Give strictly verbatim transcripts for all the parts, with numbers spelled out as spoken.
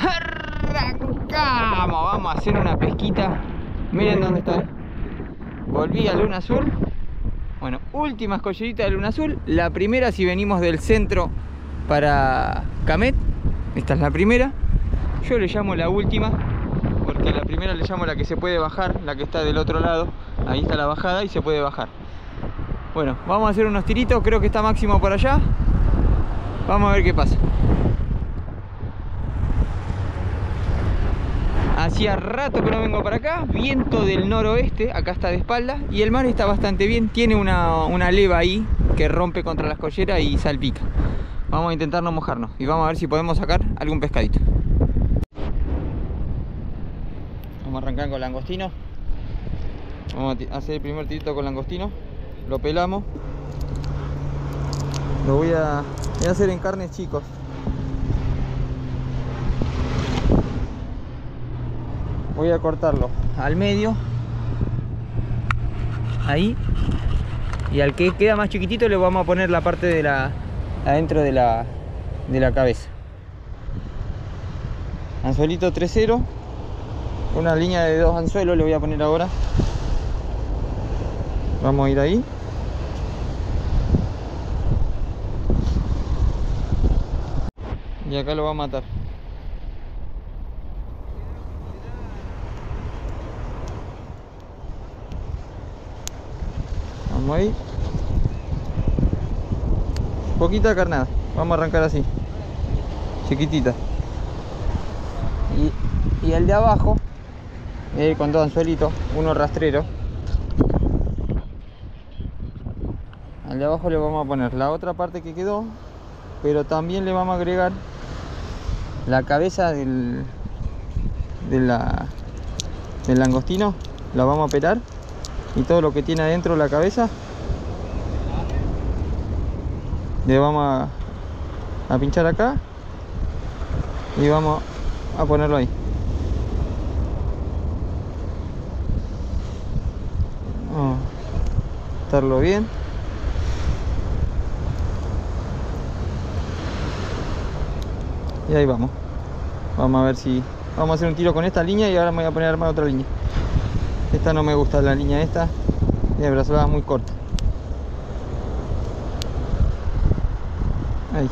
Arrancamos, vamos a hacer una pesquita. Miren dónde está. Volví a Luna Azul. Bueno, última escollerita de Luna Azul. La primera si venimos del centro para Camet. Esta es la primera. Yo le llamo la última, porque a la primera le llamo la que se puede bajar, la que está del otro lado. Ahí está la bajada y se puede bajar. Bueno, vamos a hacer unos tiritos. Creo que está Máximo por allá. Vamos a ver qué pasa. Hacía rato que no vengo para acá. Viento del noroeste, acá está de espalda. Y el mar está bastante bien. Tiene una, una leva ahí que rompe contra la escollera y salpica. Vamos a intentar no mojarnos y vamos a ver si podemos sacar algún pescadito. Vamos a arrancar con langostino. Vamos a hacer el primer tirito con langostino. Lo pelamos. Lo voy a, voy a hacer en carnes chicos. Voy a cortarlo al medio. Ahí. Y al que queda más chiquitito le vamos a poner la parte de la adentro de la, de la cabeza. Anzuelito tres cero. Una línea de dos anzuelos le voy a poner ahora. Vamos a ir ahí. Y acá lo va a matar. Vamos ahí. Poquita carnada. Vamos a arrancar así. Chiquitita. Y, y el de abajo, eh, con dos anzuelitos, uno rastrero. Al de abajo le vamos a poner la otra parte que quedó, pero también le vamos a agregar la cabeza del, de la, del langostino. La vamos a pelar y todo lo que tiene adentro la cabeza le vamos a, a pinchar acá y vamos a ponerlo ahí. Vamos a estarlo bien. Y ahí vamos. Vamos a ver si... Vamos a hacer un tiro con esta línea y ahora me voy a poner a armar otra línea. Esta no me gusta, la línea esta. Tiene brazalada muy corta. Ahí.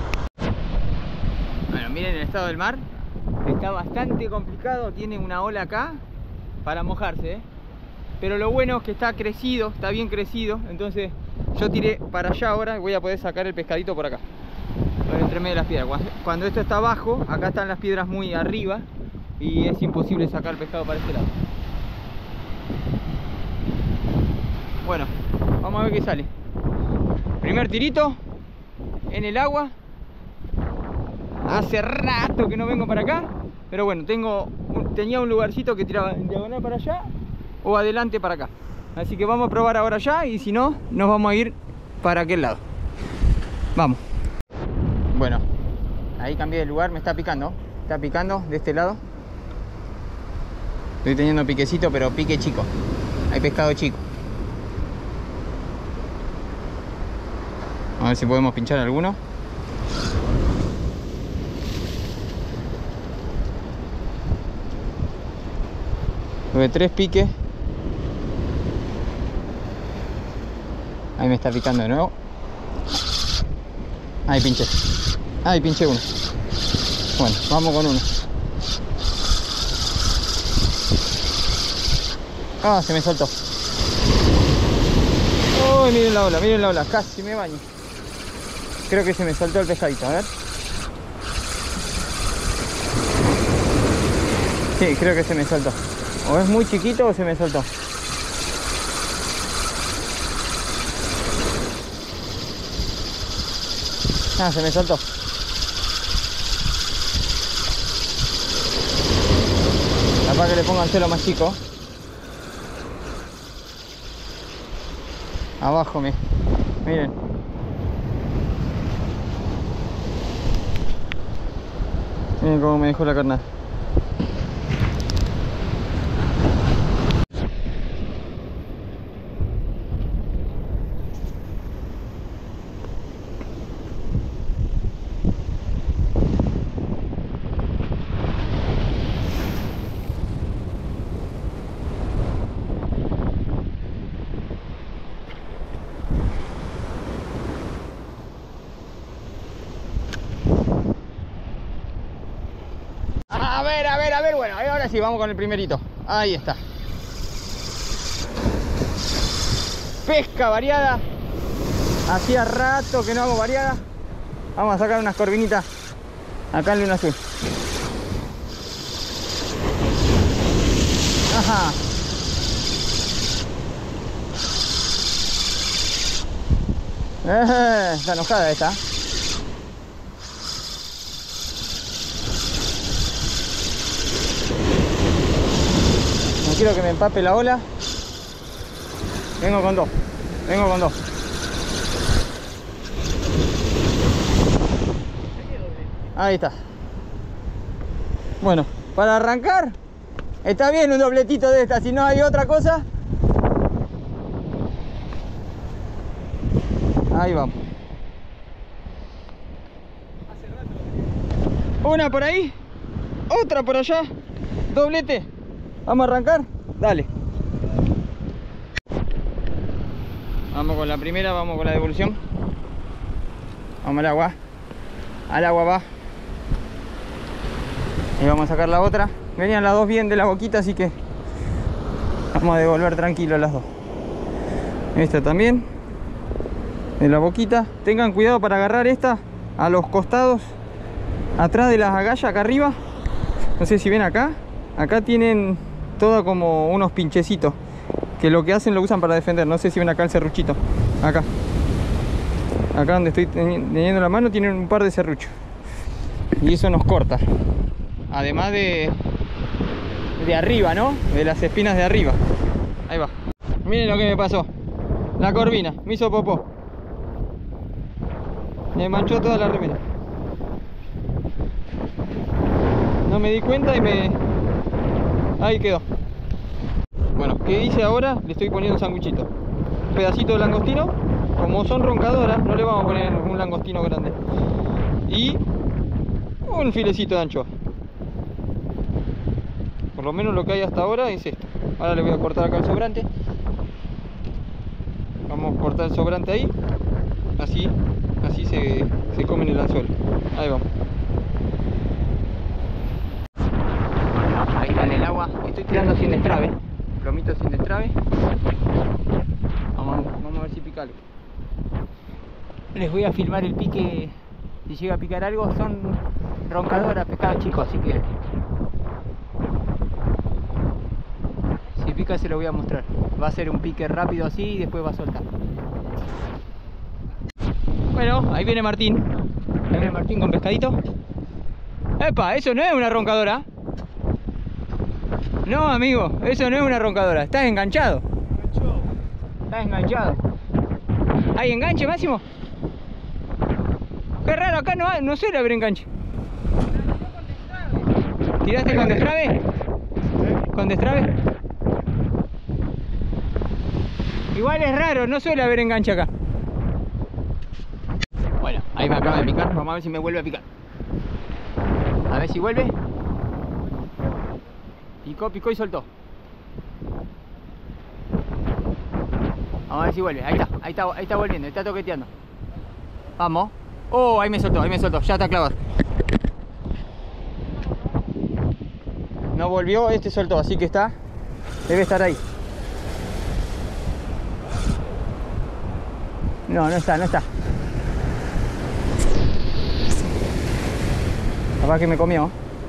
Bueno, miren el estado del mar. Está bastante complicado. Tiene una ola acá para mojarse, ¿eh? Pero lo bueno es que está crecido, está bien crecido. Entonces yo tiré para allá ahora y voy a poder sacar el pescadito por acá, entre medio de las piedras. Cuando esto está abajo, acá están las piedras muy arriba y es imposible sacar el pescado para este lado. Bueno, vamos a ver qué sale. Primer tirito en el agua. Hace rato que no vengo para acá, pero bueno, tengo un, tenía un lugarcito que tiraba en diagonal para allá o adelante para acá. Así que vamos a probar ahora allá y si no, nos vamos a ir para aquel lado. Vamos. Bueno, ahí cambié de lugar, me está picando. Está picando de este lado. Estoy teniendo piquecito, pero pique chico. Hay pescado chico. A ver si podemos pinchar alguno. Tuve tres piques. Ahí me está picando de nuevo. Ahí pinché. Ahí pinché uno. Bueno, vamos con uno. Ah, se me soltó. Uy, miren la ola, miren la ola. Casi me baño. Creo que se me soltó el pescadito, a ver. Sí, creo que se me soltó. O es muy chiquito o se me soltó. Ah, se me soltó. Capaz que le pongan celo más chico. Abajo, me. Miren. Miren cómo me dejó la carnada. Ahora sí, vamos con el primerito. Ahí está. Pesca variada. Hacía rato que no hago variada. Vamos a sacar unas corvinitas acá en Luna Azul. Ajá. Eh, está enojada esta. No quiero que me empape la ola. Vengo con dos. Vengo con dos. Ahí está. Bueno, para arrancar está bien un dobletito de esta. Si no hay otra cosa, ahí vamos. Una por ahí, otra por allá. Doblete. Vamos a arrancar. Dale. Vamos con la primera, vamos con la devolución. Vamos al agua. Al agua va. Y vamos a sacar la otra. Venían las dos bien de la boquita, así que vamos a devolver tranquilo las dos. Esta también de la boquita. Tengan cuidado para agarrar esta a los costados, atrás de las agallas, acá arriba. No sé si ven acá. Acá tienen todo como unos pinchecitos que lo que hacen lo usan para defender. No sé si ven acá el serruchito. Acá. Acá donde estoy teniendo la mano tienen un par de serruchos. Y eso nos corta. Además de de arriba, ¿no? De las espinas de arriba. Ahí va. Miren lo que me pasó. La corvina me hizo popó. Me manchó toda la remera. No me di cuenta y me... ahí quedó. Bueno, ¿qué hice ahora? Le estoy poniendo un sanguchito. Un pedacito de langostino. Como son roncadoras, no le vamos a poner un langostino grande. Y un filecito de anchoa. Por lo menos lo que hay hasta ahora es esto. Ahora le voy a cortar acá el sobrante. Vamos a cortar el sobrante ahí. Así, así se, se comen el anzuelo. Ahí vamos. Ahí está en el agua. Estoy tirando sin destrabe. Plomito sin destrabe. Vamos, vamos a ver si pica algo. Les voy a filmar el pique. Si llega a picar algo, son roncadoras, pescados chicos, así que si pica se lo voy a mostrar. Va a ser un pique rápido así y después va a soltar. Bueno, ahí viene Martín. Ahí viene Martín con pescadito. ¡Epa! Eso no es una roncadora. No, amigo, eso no es una roncadora. Estás enganchado. Estás enganchado. ¿Hay enganche, Máximo? Qué raro, acá no, no suele haber enganche. ¿Tiraste con destrabe? ¿Con destrabe? Igual es raro, no suele haber enganche acá. Bueno, ahí me acaba de picar. Vamos a ver si me vuelve a picar. A ver si vuelve. Picó, picó y soltó. Vamos a ver si vuelve. Ahí está, ahí está, ahí está volviendo, está toqueteando. Vamos. Oh, ahí me soltó, ahí me soltó. Ya está clavado. No volvió, este soltó, así que está. Debe estar ahí. No, no está, no está. Capaz que me comió.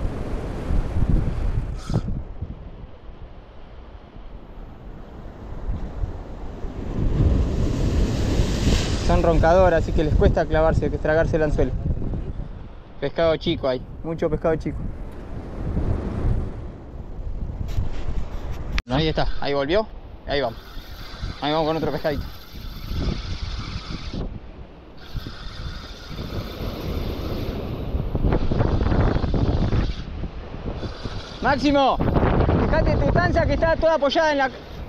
Son roncadoras, así que les cuesta clavarse, que tragarse el anzuelo. Pescado chico hay, mucho pescado chico. Ahí está, ahí volvió, ahí vamos. Ahí vamos con otro pescadito. Máximo, fíjate tu estancia que está toda apoyada en la...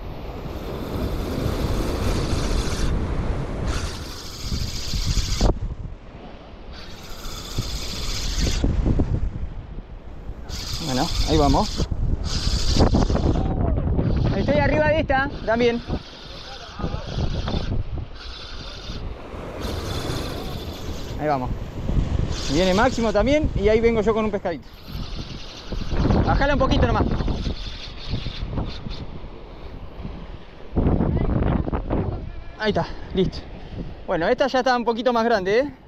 Bueno, ahí vamos. Estoy arriba de esta también. Ahí vamos. Viene Máximo también y ahí vengo yo con un pescadito. Bajala un poquito nomás. Ahí está, listo. Bueno, esta ya está un poquito más grande, ¿eh?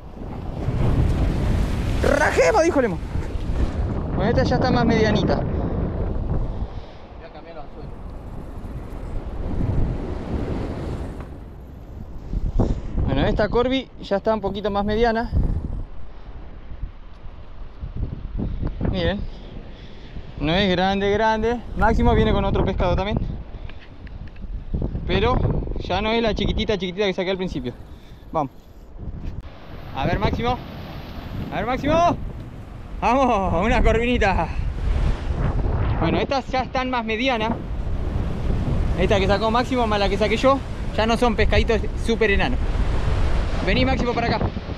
¡Rajemos! Dijo Lemo. Bueno, esta ya está más medianita. Voy a cambiar los anzuelos. Bueno, esta Corby ya está un poquito más mediana. Miren. No es grande, grande. Máximo viene con otro pescado también. Pero ya no es la chiquitita, chiquitita que saqué al principio. Vamos. A ver, Máximo. A ver, Máximo. Vamos, una corvinita. Bueno, estas ya están más medianas. Esta que sacó Máximo más la que saqué yo. Ya no son pescaditos súper enanos. Vení, Máximo, para acá.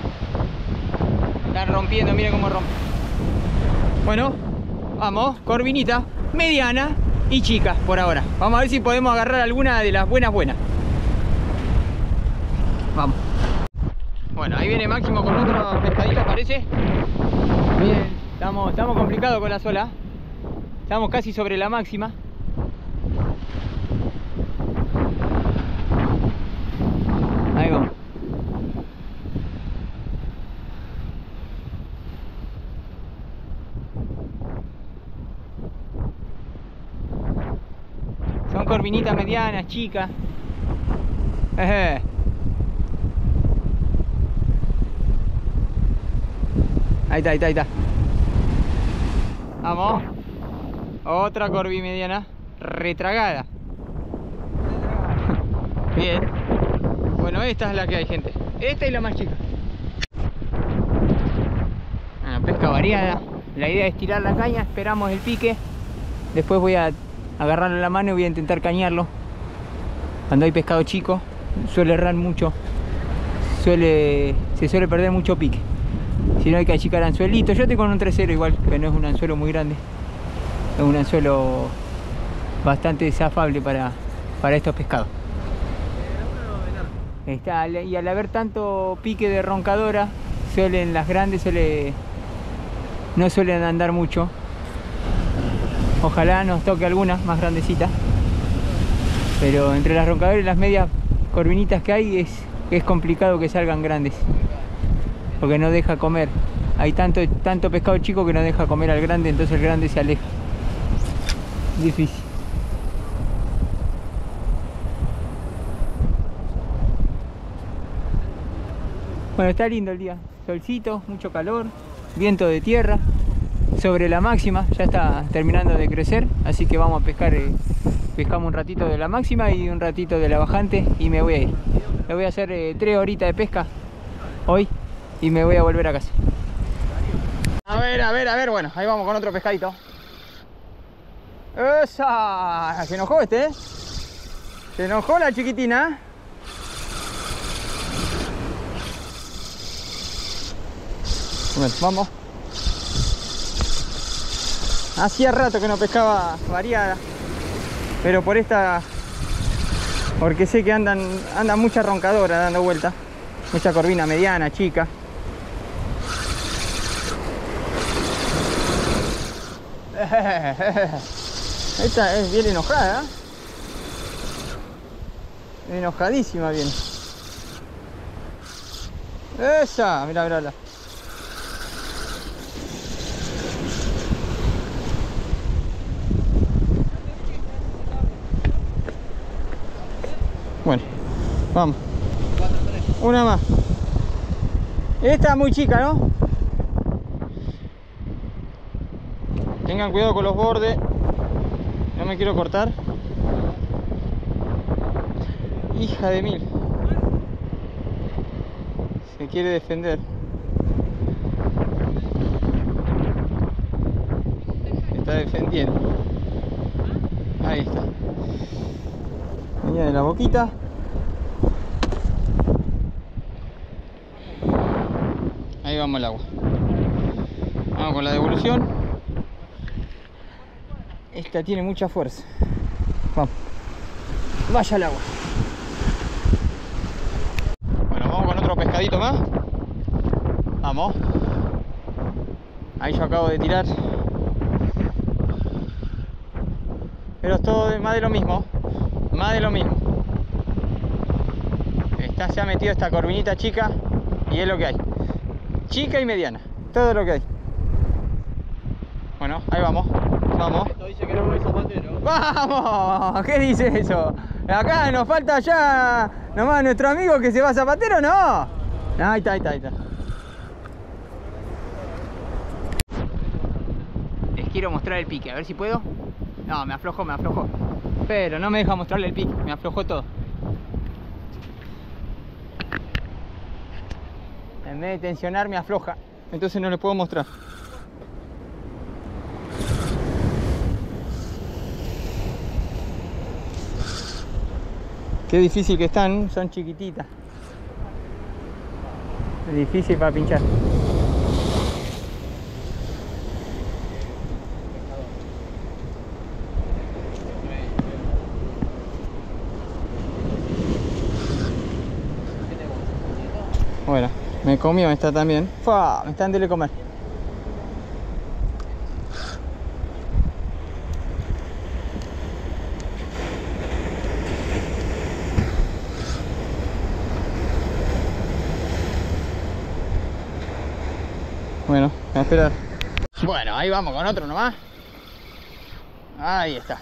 Están rompiendo, miren cómo rompe. Bueno, vamos, corvinita mediana y chica por ahora. Vamos a ver si podemos agarrar alguna de las buenas buenas. Vamos. Bueno, ahí viene Máximo con otro pescadito, parece. Bien, estamos, estamos complicados con la sola. Estamos casi sobre la máxima. Ahí vamos. Son corvinitas medianas, chicas. Eje. Ahí está, ahí está, ahí está. Vamos. Otra corvi mediana retragada. Bien. Bueno, esta es la que hay, gente. Esta y la más chica. Una pesca variada. La idea es tirar la caña, esperamos el pique. Después voy a agarrarlo en la mano y voy a intentar cañarlo. Cuando hay pescado chico suele errar mucho. Suele, se suele perder mucho pique. Si no hay que achicar anzuelito. Yo estoy con un tres cero igual, que no es un anzuelo muy grande. Es un anzuelo bastante desafable para, para estos pescados. Está, y al haber tanto pique de roncadora, suelen, las grandes suele, no suelen andar mucho. Ojalá nos toque alguna más grandecita. Pero entre las roncadoras y las medias corvinitas que hay es, es complicado que salgan grandes. Porque no deja comer. Hay tanto, tanto pescado chico que no deja comer al grande, entonces el grande se aleja. Difícil. Bueno, está lindo el día. Solcito, mucho calor, viento de tierra. Sobre la máxima, ya está terminando de crecer. Así que vamos a pescar. Eh, pescamos un ratito de la máxima y un ratito de la bajante y me voy a ir. Le voy a hacer eh, tres horitas de pesca hoy. Y me voy a volver a casa. A ver, a ver, a ver. Bueno, ahí vamos con otro pescadito. ¡Esa! Se enojó este, ¿eh? Se enojó la chiquitina. Bueno, vamos. Hacía rato que no pescaba variada. Pero por esta... Porque sé que andan, andan mucha roncadora dando vueltas. Mucha corvina mediana, chica. Esta es bien enojada, ¿eh? Enojadísima bien. Esa, mirá, mirá, mirá. Bueno, vamos. Una más. Esta es muy chica, ¿no? Tengan cuidado con los bordes. No me quiero cortar. Hija de mil. Se quiere defender. Se está defendiendo. Ahí está. Venía de la boquita. Ahí vamos al agua. Vamos con la devolución. Esta tiene mucha fuerza. Vamos. Vaya al agua. Bueno, vamos con otro pescadito más. Vamos. Ahí yo acabo de tirar pero es todo de, más de lo mismo. Más de lo mismo. Está, se ha metido esta corvinita chica y es lo que hay. Chica y mediana, todo lo que hay. Bueno, ahí vamos. Vamos. Esto dice que no es zapatero. ¡Vamos! ¿Qué dice eso? Acá nos falta ya nomás nuestro amigo que se va a Zapatero, ¿no? No, ahí está, ahí está, ahí está. Les quiero mostrar el pique, a ver si puedo. No, me aflojó, me aflojó. Pero no me deja mostrarle el pique, me aflojó todo. En vez de tensionar me afloja, entonces no les puedo mostrar. Qué difícil que están, son chiquititas. Es difícil para pinchar. Bueno, me comió esta también. ¡Fua! Me están de comer. Bueno, a esperar. Bueno, ahí vamos con otro nomás. Ahí está.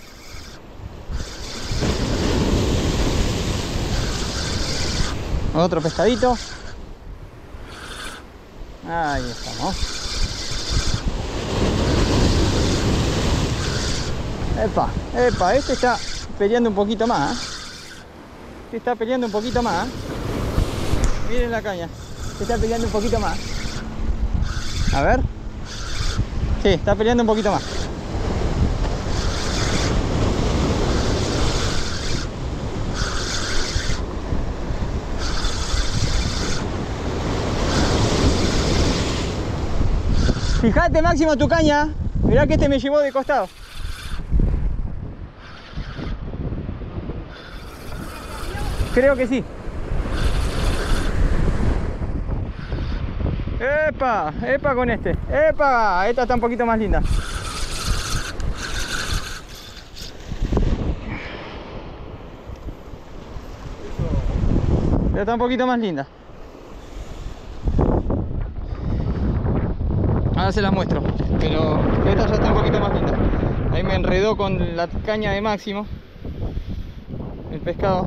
Otro pescadito. Ahí estamos. Epa, epa, este está peleando un poquito más. ¿eh? Este está peleando un poquito más. ¿eh? Miren la caña. Este está peleando un poquito más. A ver. Sí, está peleando un poquito más. Fíjate, Máximo, tu caña. Mirá que este me llevó de costado. Creo que sí. ¡Epa! ¡Epa con este! ¡Epa! Esta está un poquito más linda. Esta está un poquito más linda. Ahora se las muestro. Pero esta ya está un poquito más linda. Ahí me enredó con la caña de Máximo el pescado.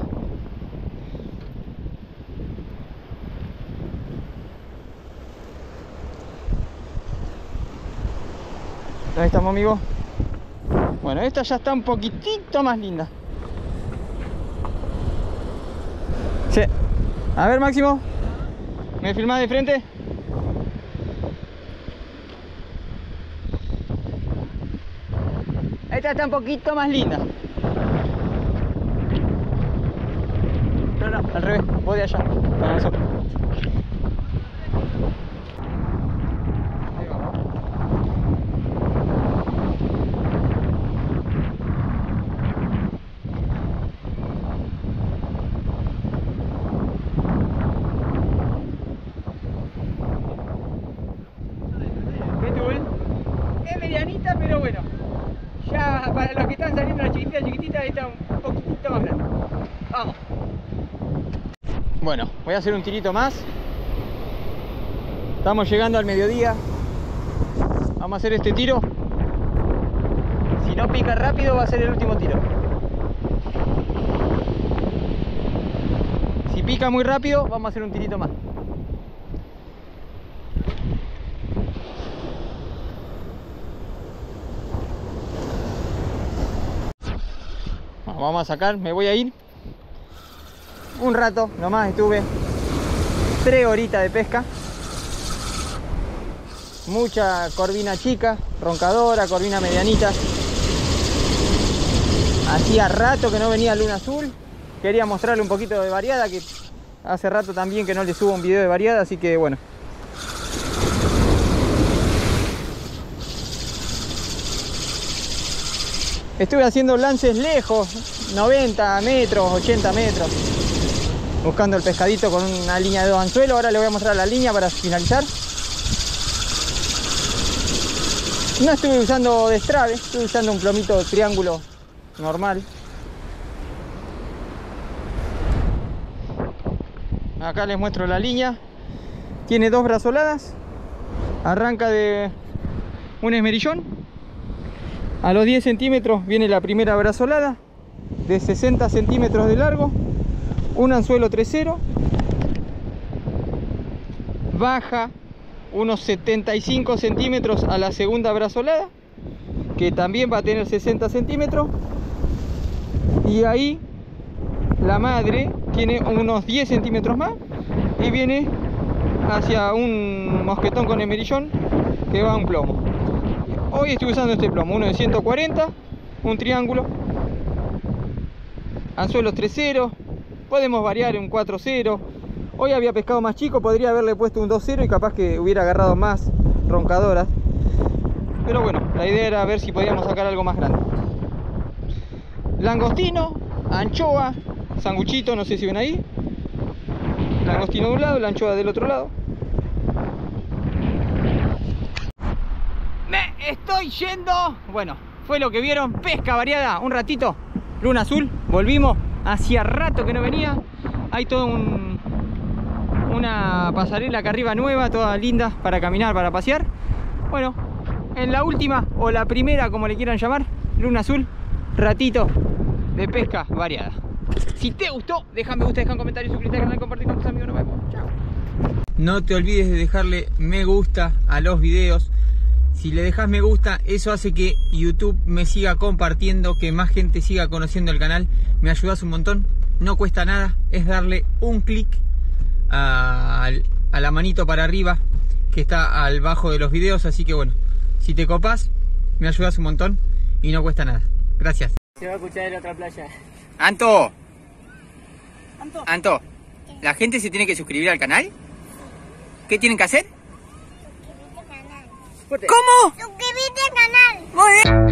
Ahí estamos, amigos. Bueno, esta ya está un poquitito más linda. Sí. A ver, Máximo, ¿me filmás de frente? Esta está un poquito más linda. No, no, al revés, vos de allá, para nosotros. Es medianita, pero bueno, ya para los que están saliendo la chiquitita, chiquitita, está un poquitito más grande. Vamos. Bueno, voy a hacer un tirito más. Estamos llegando al mediodía. Vamos a hacer este tiro. Si no pica rápido va a ser el último tiro. Si pica muy rápido vamos a hacer un tirito más. Vamos a sacar, me voy a ir un rato, nomás estuve tres horitas de pesca. Mucha corvina chica, roncadora, corvina medianita. Hacía rato que no venía luna azul. Quería mostrarle un poquito de variada, que hace rato también que no le subo un video de variada, así que bueno. Estuve haciendo lances lejos, noventa metros, ochenta metros, buscando el pescadito con una línea de dos anzuelos. Ahora le voy a mostrar la línea para finalizar. No estuve usando destrabe, estuve usando un plomito triángulo normal. Acá les muestro la línea. Tiene dos brazoladas. Arranca de un esmerillón. A los diez centímetros viene la primera brazolada de sesenta centímetros de largo. Un anzuelo tres cero. Baja unos setenta y cinco centímetros a la segunda brazolada, que también va a tener sesenta centímetros. Y ahí la madre tiene unos diez centímetros más y viene hacia un mosquetón con esmerillón que va a un plomo. Hoy estoy usando este plomo, uno de ciento cuarenta, un triángulo, anzuelos tres cero, podemos variar un cuatro cero. Hoy había pescado más chico, podría haberle puesto un dos cero y capaz que hubiera agarrado más roncadoras. Pero bueno, la idea era ver si podíamos sacar algo más grande. Langostino, anchoa, sanguchito, no sé si ven ahí. Langostino de un lado, la anchoa del otro lado. Me estoy yendo. Bueno, fue lo que vieron. Pesca variada, un ratito. Luna azul, volvimos. Hacía rato que no venía. Hay todo un... una pasarela acá arriba nueva, toda linda para caminar, para pasear. Bueno, en la última o la primera, como le quieran llamar, luna azul, ratito de pesca variada. Si te gustó, déjame me gusta, deja un comentario, suscríbete al canal, compartir con tus amigos. Nos vemos. Chao. No te olvides de dejarle me gusta a los videos. Si le dejas me gusta, eso hace que YouTube me siga compartiendo, que más gente siga conociendo el canal. Me ayudas un montón, no cuesta nada, es darle un clic A, a la manito para arriba que está al bajo de los videos. Así que bueno, si te copas, me ayudas un montón y no cuesta nada. Gracias. Se va a escuchar en la otra playa. Anto, Anto, Anto, ¿la gente se tiene que suscribir al canal? ¿Qué tienen que hacer? Suscríbete al canal. fuerte. ¿Cómo? Suscríbete al canal. Muy bien.